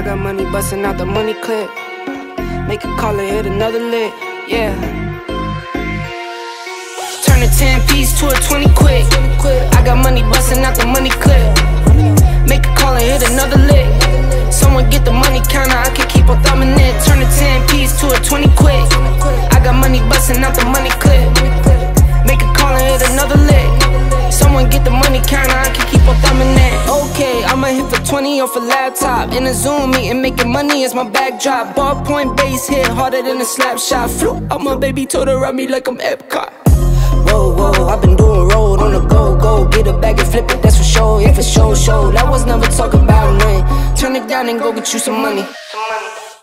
I got money busting out the money clip. Make a call and hit another lick, yeah. Turn a 10-piece to a 20 quick. I got money busting out the money clip. Make a call and hit another lick. Someone get the money counter, I can keep on thumbing it. Turn a 10-piece to a 20 quick. I got money busting out the money clip. Make a call and hit another lick. Someone get the money counter, I can keep on thumbing it. Okay, I'ma hit for 20 off a laptop. In a Zoom meeting, making money is my backdrop. Ballpoint base hit harder than a slap shot. Flew out my baby, told her ride me like I'm Epcot. Whoa, whoa, I've been doing road on the go, go. Get a bag and flip it, that's for sure. Yeah, for sure, show. That was never talking about nothing. Turn it down and go get you some money.